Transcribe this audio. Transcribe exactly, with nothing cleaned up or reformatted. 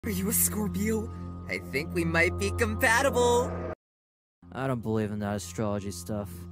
Are you a Scorpio? I think we might be compatible. I don't believe in that astrology stuff.